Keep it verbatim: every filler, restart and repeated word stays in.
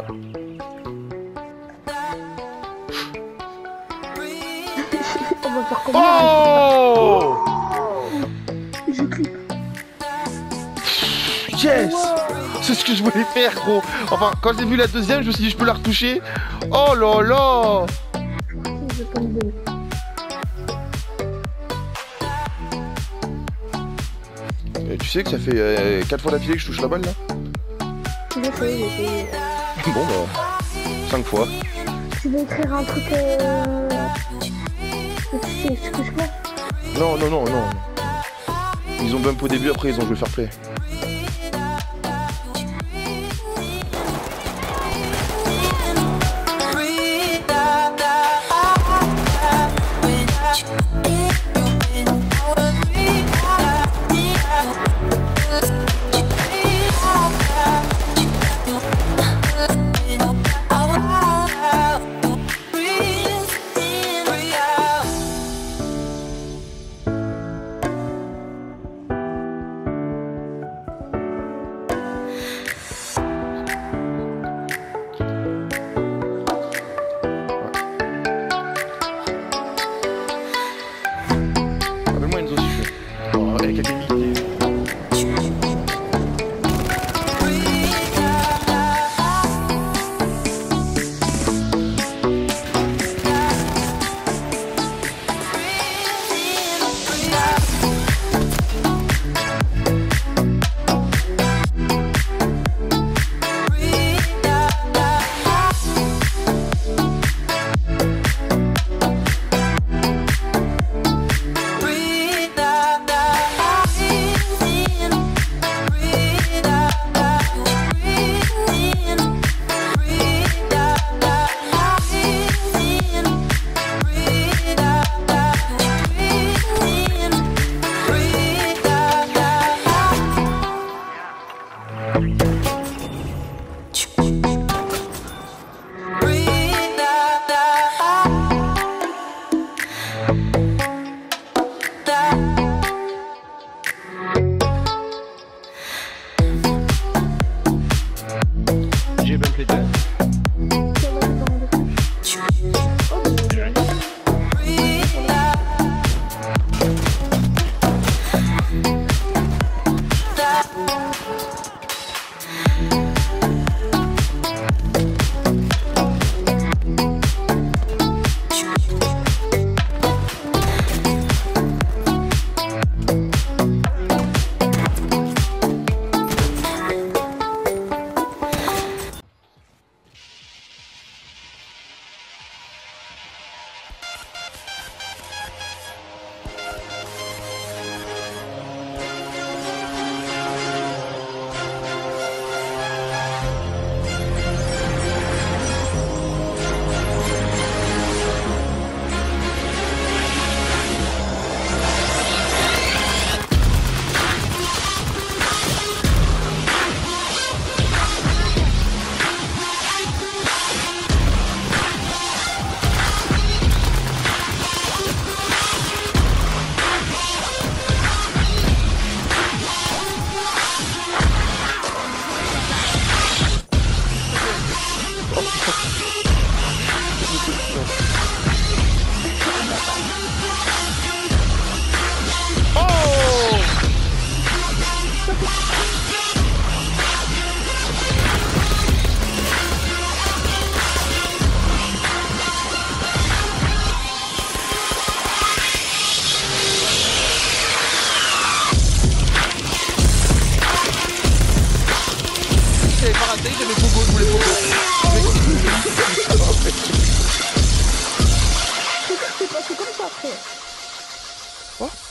Ah. On va faire comment? Oh! Je clique. Yes! C'est ce que je voulais faire, gros. Enfin, quand j'ai vu la deuxième, je me suis dit, je peux la retoucher. Oh là là! Je peux me donner. Et tu sais que ça fait euh, quatre fois d'affilée que je touche la balle, là? Je sais, je sais. Bon, bah... cinq fois. Tu veux écrire un truc... Euh... Tu sais ce que je pense? Non, non, non, non. Ils ont bump au début, après ils ont joué fair play. J'ai même les deux. J'avais pas raté, j'avais Pogo, je voulais Pogo. C'est passé comme ça après. Quoi?